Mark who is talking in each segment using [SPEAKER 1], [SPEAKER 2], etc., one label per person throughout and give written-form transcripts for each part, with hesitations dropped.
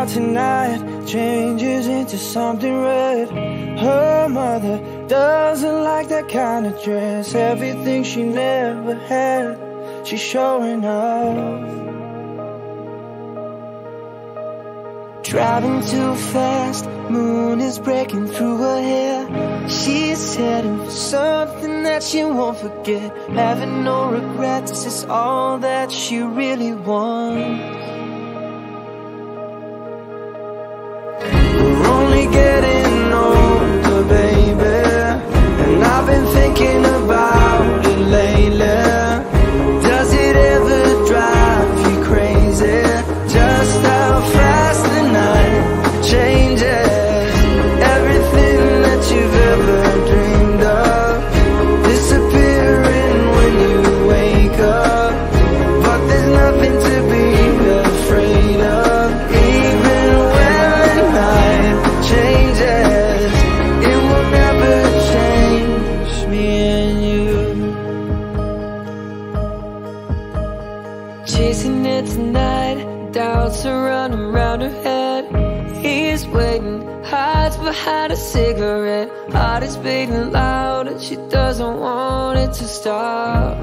[SPEAKER 1] out tonight changes into something red. Her mother doesn't like that kind of dress. Everything she never had, she's showing off. Driving too fast, moon is breaking through her hair. She's heading for something that she won't forget. Having no regrets is all that she really wants. We're only getting older, baby, and I've been thinking about it lately. Does it ever drive you crazy? Just how fast the night changes. Everything that you've ever dreamed of disappearing when you wake up. But there's nothing to be afraid of. Even when the night changes, it will never change me and you. Chasing it tonight, doubts are running round her head. He's waiting, hides behind a cigarette. Heart is beating loud and she doesn't want it to stop.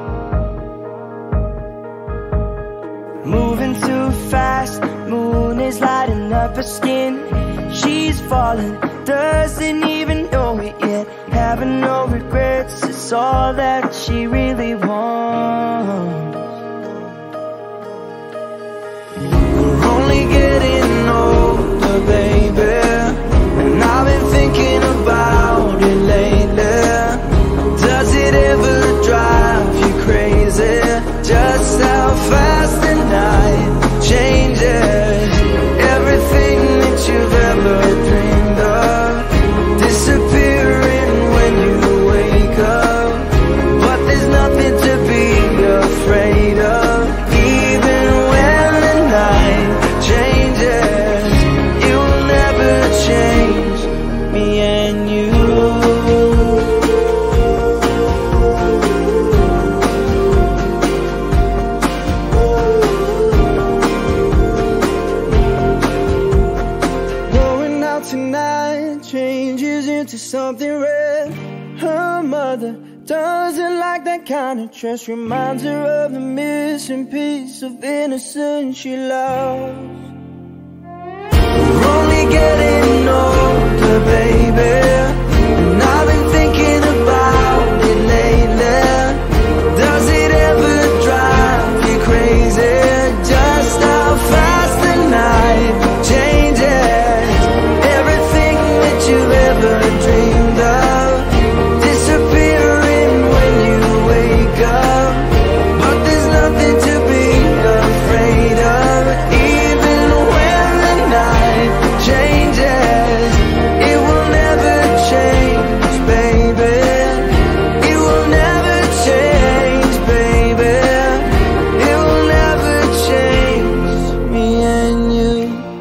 [SPEAKER 1] Moving too fast, moon is lighting up her skin. She's falling, doesn't even know it yet. Having no regrets, it's all that she really wants. We're only getting older, baby, and I've been thinking about it lately. Does it ever drive you crazy? Just how fast the night changes. Everything that you've ever dreamed of disappearing when you wake up. But there's nothing to be afraid of. Even when the night changes, it will never change me and you. Going out tonight changes into something red. Her mother doesn't like that kind of dress. Reminds her of the missing piece of innocence she lost. We're only getting older, baby, and I've been thinking about it lately. Does it ever drive you crazy? Just how fast the night changes. Everything that you've ever dreamed of disappearing when you wake up. But there's nothing to be afraid of. Even when the night changes, it will never change, baby. It will never change, baby. It will never change me and you.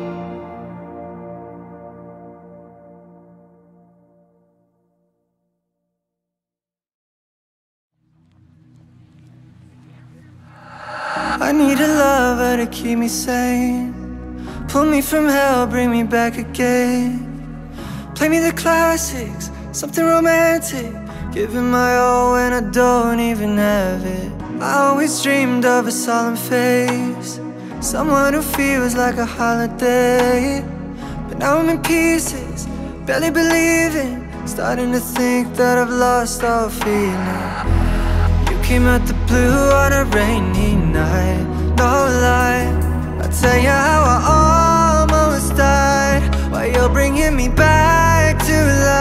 [SPEAKER 1] I need a lover to keep me sane. Pull me from hell, bring me back again. Play me the classics, something romantic. Giving my all when I don't even have it. I always dreamed of a solemn face, someone who feels like a holiday. But now I'm in pieces, barely believing, starting to think that I've lost all feeling. You came out the blue on a rainy night, no lie. I'll tell you how I almost died, while you're bringing me back to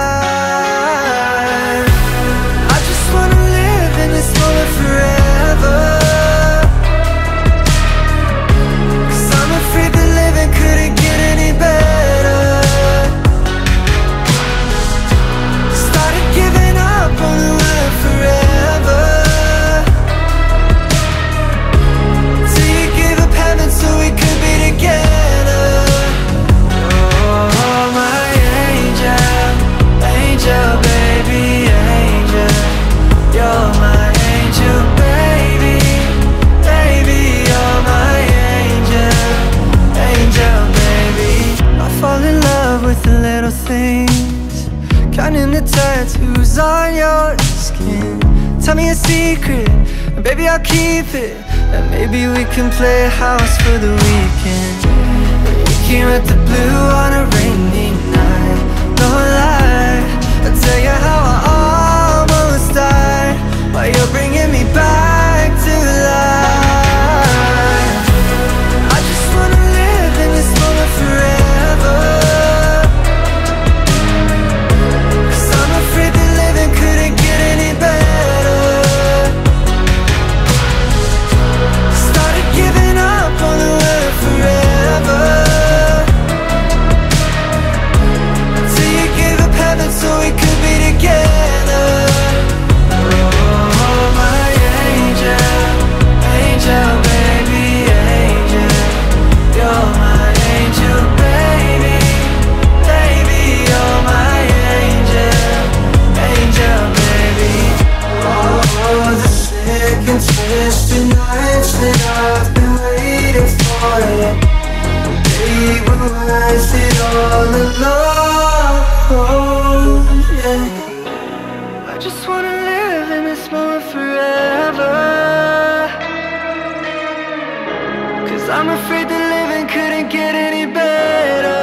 [SPEAKER 1] life. I just wanna live in this moment forever, 'cause I'm afraid that living couldn't get any better. Started giving up on the word forever, till you gave up heaven so we could be together. Oh, my angel, angel. is on your skin. Tell me a secret, and baby I'll keep it. And maybe we can play house for the weekend. We can rent the blue on a rainy night. No lie, I'll tell you how I almost died while you're bringing me back to life. I just wanna live in this moment forever, 'cause I'm afraid that living couldn't get any better. Started giving up on the word forever, till you gave up heaven so we could be together. Oh, my angel, angel, baby, angel. You're my angel, baby, baby, you're my angel, angel, baby. Oh, the sick and twisted nights that I've been waiting for you, they were worth it all alone, yeah. I just wanna live in this moment forever, 'cause I'm afraid that living couldn't get any better.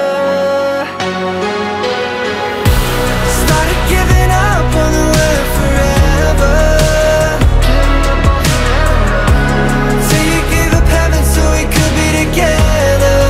[SPEAKER 1] Started giving up on the word forever, till you gave up heaven so we could be together.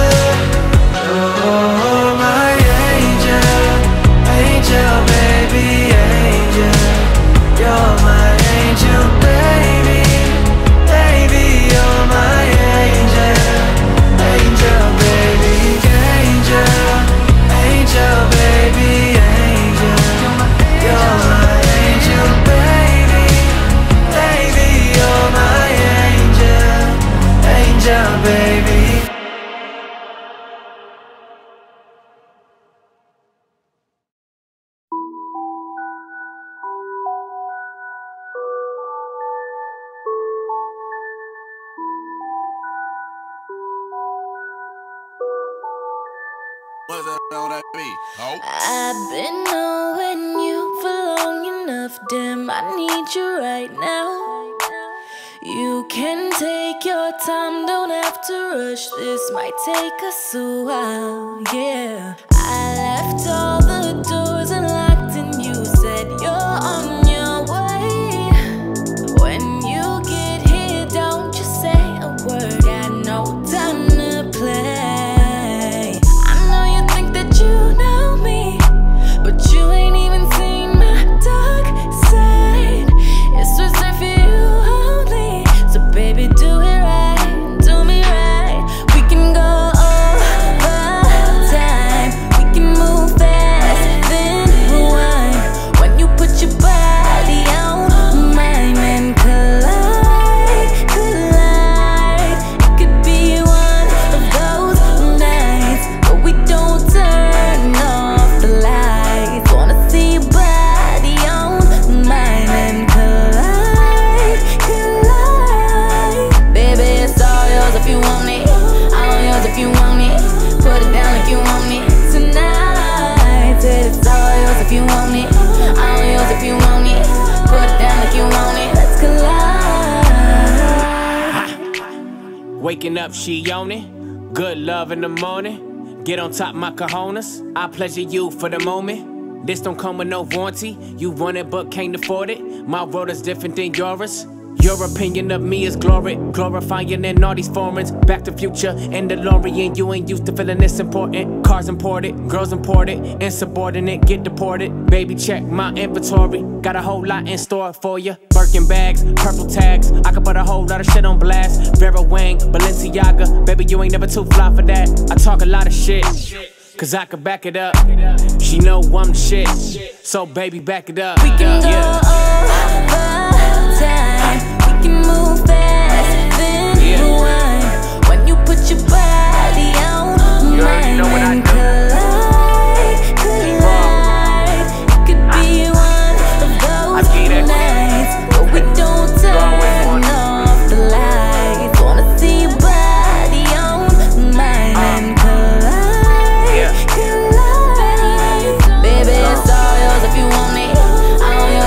[SPEAKER 1] Oh, my angel, angel, baby, angel. You're my angel, baby, baby, you're my angel, angel, baby, angel, angel, baby, angel. You're my angel, baby, baby, you're my angel, angel, baby.
[SPEAKER 2] What's that on that beat? Oh.
[SPEAKER 3] I've been knowing you for long enough, damn, I need you right now. You can take your time, don't have to rush, this might take us a while, yeah. I left all the doors unlocked and you said you're on your way. When you get here, don't just say a word, got no time to play. I know you think that you know me, but you ain't even seen my dark side. It's reserved for you only, so baby do it right, do me right. We can go overtime, we can move fast, then rewind. When you put your body on mine and collide, collide. It could be one of those nights, but we don't turn off the lights. Wanna see your body on mine and collide, collide. Baby, it's all yours if you want it, all yours if you want it. Put it down if you want it tonight. Said it's all yours if you want it, all yours if you want it. Put it down if you want it, let's collide.
[SPEAKER 4] Waking up, she on it. Good love in the morning. Get on top my cojones. I pleasure you for the moment. This don't come with no warranty. You want it but can't afford it. My world is different than yours. Your opinion of me is glorifying in all these foreigns. Back to Future and DeLorean. You ain't used to feeling this important. Cars imported, girls imported, insubordinate, get deported. Baby, check my inventory. Got a whole lot in store for you. Birkin bags, purple tags. I could put a whole lot of shit on blast. Vera Wang, Balenciaga. Baby, you ain't never too fly for that. I talk a lot of shit, 'cause I could back it up. She know I'm the shit, so baby, back it up.
[SPEAKER 3] We can go overtime, we can move fast, then rewind. When you put your body on mine and collide, collide. It could be one of those nights, but we don't turn off the lights. Wanna see your body on mine and collide, collide. Baby, it's all yours if you want it, all yours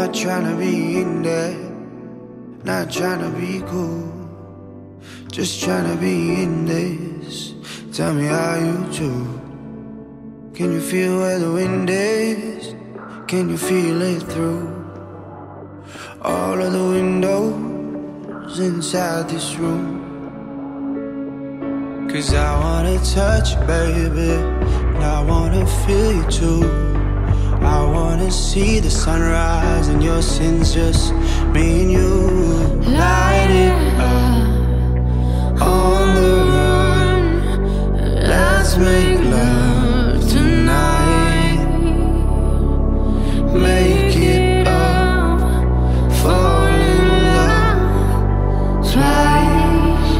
[SPEAKER 1] Not tryna be in there, not tryna be cool, just tryna be in this. Tell me how you do. Can you feel where the wind is? Can you feel it through all of the windows inside this room? 'Cause I wanna touch you, baby, and I wanna feel you too. I wanna see the sunrise and your sins, just me and you. Light it up on the run. Let's make love tonight. Make it up, fall in love twice.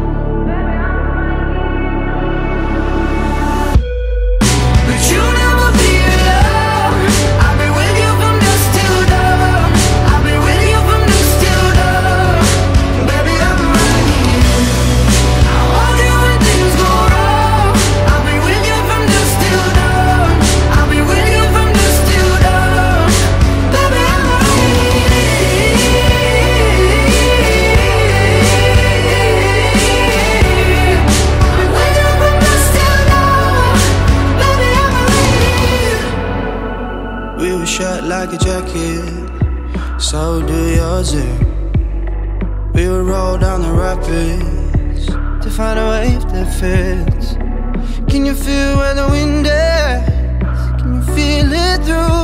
[SPEAKER 1] But you never be alone. I've been with you from dusk till dawn. I've been with you from dusk till dawn. Baby, I'm right here. I hold you when things go wrong. I'll be with you from dusk till dawn. I'll be with you from dusk till dawn. Baby, I'm right here. I'll be with you from dusk till dawn. Baby, I'm right here. We were shut like a jacket, so do yours. We would roll down the rapids to find a wave that fits. Can you feel where the wind is? Can you feel it through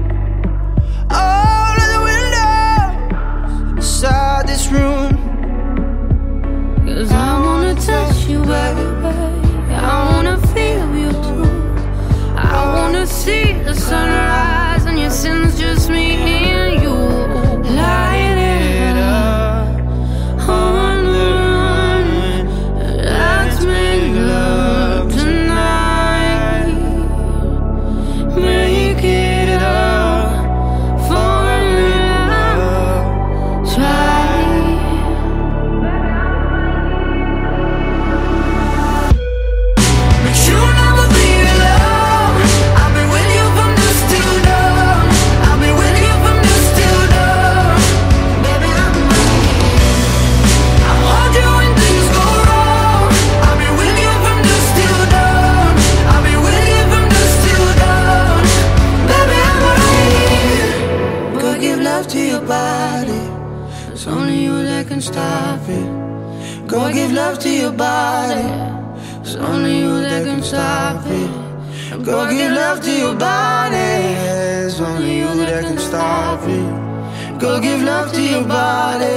[SPEAKER 1] all of the windows inside this room?
[SPEAKER 3] 'Cause I wanna touch you, baby. I wanna feel you too. I wanna see the sunrise and your sins, just me and you. Light it up on the run. Let's make love tonight. Make it up, fall in love twice. But you'll never be alone. I've been with you from dusk till dawn. I'll be with you from dusk till dawn. Baby, I'm right here. I hold you when things go wrong. I'll be with you from dusk till dawn. I'll be with you from dusk till dawn. Baby, I'm right here.
[SPEAKER 1] Go give love to your body. It's only you that can stop it. Go give love to your body. It's only you that can stop it. Go give love to your body. It's only you that can stop it. Go give love to your body.